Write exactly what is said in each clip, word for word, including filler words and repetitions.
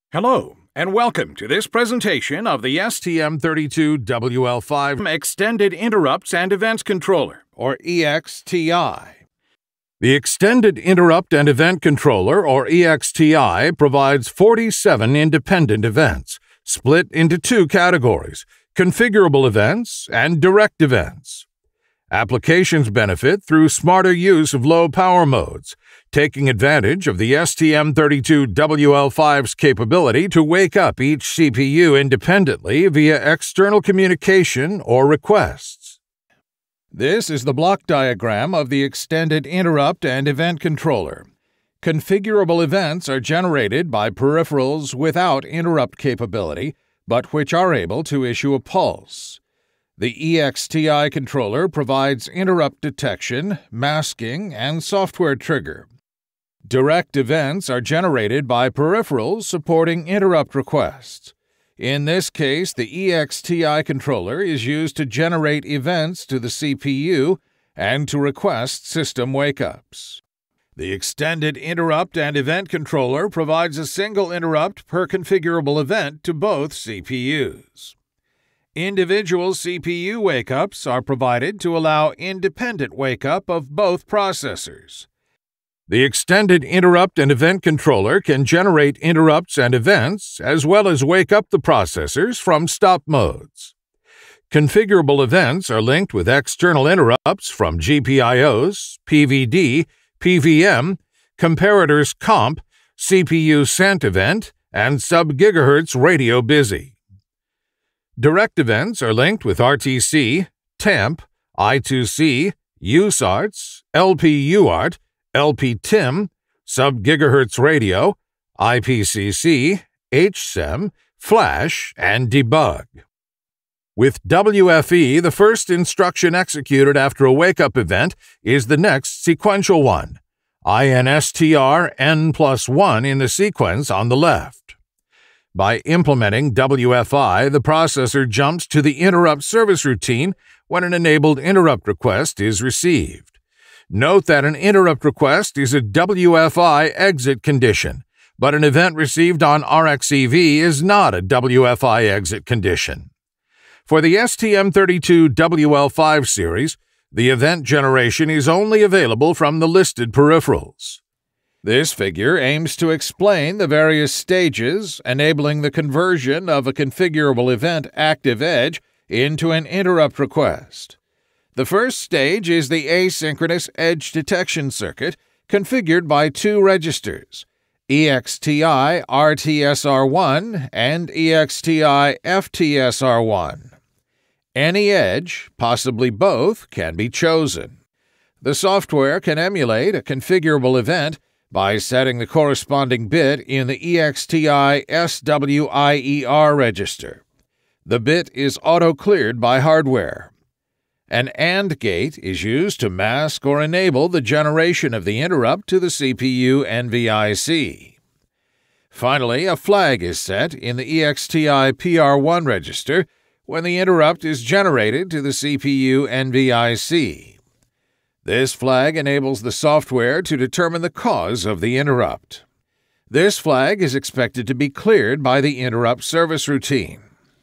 Hello, and welcome to this presentation of the S T M thirty-two W L five Extended Interrupts and Events Controller, or E X T I. The Extended Interrupt and Event Controller, or E X T I, provides forty-seven independent events, split into two categories: configurable events and direct events. Applications benefit through smarter use of low power modes, taking advantage of the S T M thirty-two W L five's capability to wake up each C P U independently via external communication or requests. This is the block diagram of the Extended Interrupt and Event Controller. Configurable events are generated by peripherals without interrupt capability, but which are able to issue a pulse. The E X T I controller provides interrupt detection, masking, and software trigger. Direct events are generated by peripherals supporting interrupt requests. In this case, the E X T I controller is used to generate events to the C P U and to request system wake-ups. The Extended Interrupt and Event Controller provides a single interrupt per configurable event to both C P Us. Individual C P U wake-ups are provided to allow independent wake-up of both processors. The Extended Interrupt and Event Controller can generate interrupts and events as well as wake up the processors from stop modes. Configurable events are linked with external interrupts from G P I Os, P V D, P V M, comparators comp, C P U sent event, and sub-gigahertz radio busy. Direct events are linked with R T C, temp, I two C, U S A R Ts, L P U A R T, L P T I M, sub-gigahertz radio, I P C C, H S E M, flash, and debug. With W F E, the first instruction executed after a wake-up event is the next sequential one, I N S T R N plus one in the sequence on the left. By implementing W F I, the processor jumps to the interrupt service routine when an enabled interrupt request is received. Note that an interrupt request is a W F I exit condition, but an event received on R X E V is not a W F I exit condition. For the S T M thirty-two W L five series, the event generation is only available from the listed peripherals. This figure aims to explain the various stages enabling the conversion of a configurable event active edge into an interrupt request. The first stage is the asynchronous edge detection circuit configured by two registers, E X T I R T S R one and E X T I F T S R one. Any edge, possibly both, can be chosen. The software can emulate a configurable event by setting the corresponding bit in the E X T I S W I E R register. The bit is auto-cleared by hardware. An AND gate is used to mask or enable the generation of the interrupt to the C P U N V I C. Finally, a flag is set in the E X T I P R one register when the interrupt is generated to the C P U N V I C. This flag enables the software to determine the cause of the interrupt. This flag is expected to be cleared by the interrupt service routine.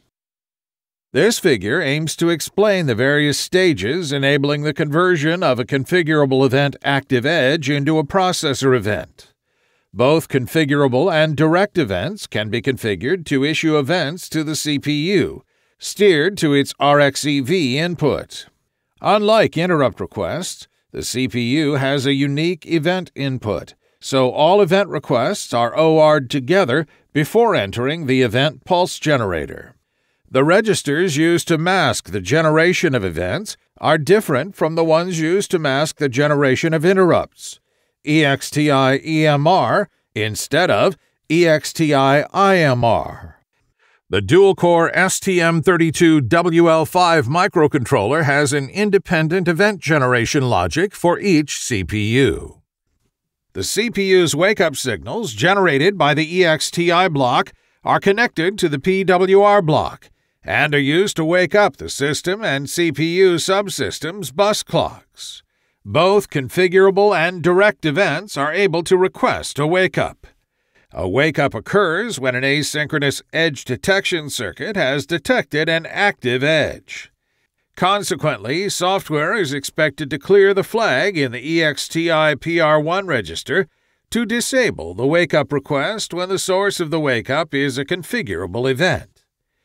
This figure aims to explain the various stages enabling the conversion of a configurable event active edge into a processor event. Both configurable and direct events can be configured to issue events to the C P U, steered to its R X E V input. Unlike interrupt requests, the C P U has a unique event input, so all event requests are O R'd together before entering the event pulse generator. The registers used to mask the generation of events are different from the ones used to mask the generation of interrupts. E X T I E M R instead of E X T I I M R. The dual-core S T M thirty-two W L five microcontroller has an independent event generation logic for each C P U. The C P U's wake-up signals generated by the E X T I block are connected to the P W R block and are used to wake up the system and C P U subsystems' bus clocks. Both configurable and direct events are able to request a wake-up. A wake-up occurs when an asynchronous edge detection circuit has detected an active edge. Consequently, software is expected to clear the flag in the E X T I P R one register to disable the wake-up request when the source of the wake-up is a configurable event.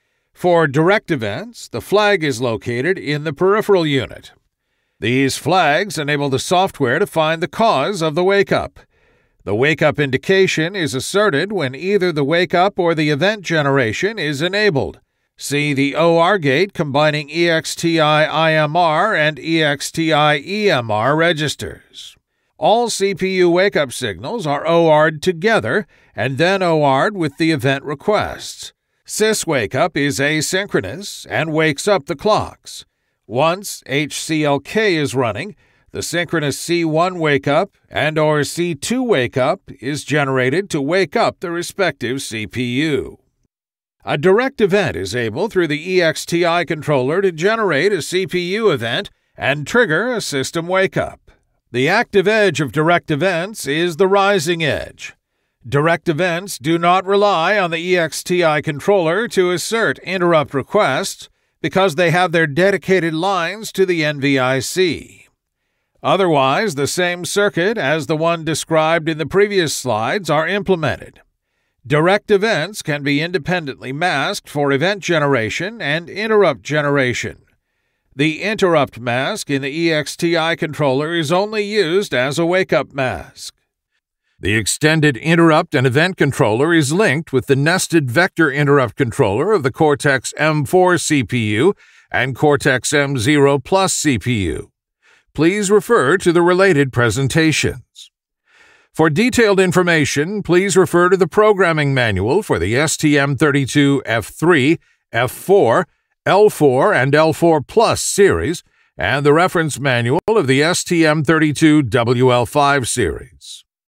For direct events, the flag is located in the peripheral unit. These flags enable the software to find the cause of the wake-up. The wake-up indication is asserted when either the wake-up or the event generation is enabled. See the O R gate combining E X T I I M R and E X T I E M R registers. All C P U wake-up signals are O R'd together and then O R'd with the event requests. SysWakeUp is asynchronous and wakes up the clocks. Once H C L K is running, the synchronous C one wake-up and or C two wake-up is generated to wake up the respective C P U. A direct event is able through the E X T I controller to generate a C P U event and trigger a system wake-up. The active edge of direct events is the rising edge. Direct events do not rely on the E X T I controller to assert interrupt requests because they have their dedicated lines to the N V I C. Otherwise, the same circuit as the one described in the previous slides are implemented. Direct events can be independently masked for event generation and interrupt generation. The interrupt mask in the E X T I controller is only used as a wake-up mask. The extended interrupt and event controller is linked with the nested vector interrupt controller of the Cortex M four C P U and Cortex M zero Plus C P U. Please refer to the related presentations. For detailed information, please refer to the programming manual for the S T M thirty-two F three, F four, L four, and L four Plus series, and the reference manual of the S T M thirty-two W L five series.